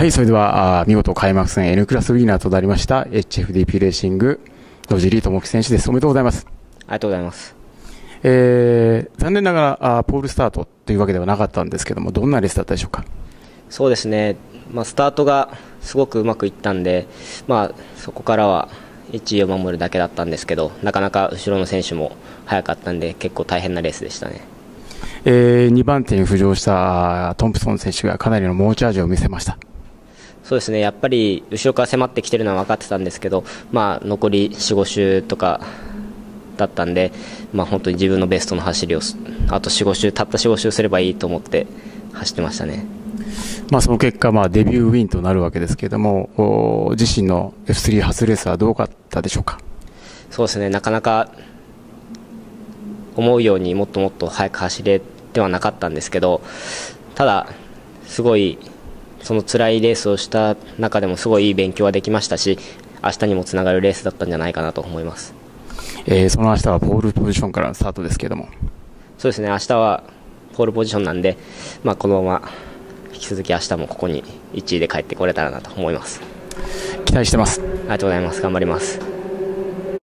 はい、それでは見事開幕戦 N クラスウィーナーとなりました HFDP レーシング野尻智樹選手です。おめでとうございます。 ありがとうございます。 残念ながらポールスタートというわけではなかったんですけども、どんなレースだったでしょうか。 そうですね、スタートがすごくうまくいったんで、そこからは1位を守るだけだったんですけど、なかなか後ろの選手も速かったんで結構大変なレースでしたね。 2番手に浮上したトンプソン選手がかなりの猛チャージを見せました。 そうですね、やっぱり後ろから迫ってきてるのは分かってたんですけど、残り 4,5 周とかだったんで、本当に自分のベストの走りをあと 4,5 周たった 4,5 周すればいいと思って走ってましたね。 その結果、デビューウィンとなるわけですけれども、自身の F3 初レースはどうだったでしょうか。 そうですね、なかなか思うようにもっともっと速く走れてはなかったんですけど、ただすごいその辛いレースをした中でもすごいいい勉強はできましたし、明日にもつながるレースだったんじゃないかなと思います。 その明日はポールポジションからのスタートですけれども。 そうですね、明日はポールポジションなんで、このまま引き続き明日もここに1位で帰ってこれたらなと思います。 期待してます。 ありがとうございます。頑張ります。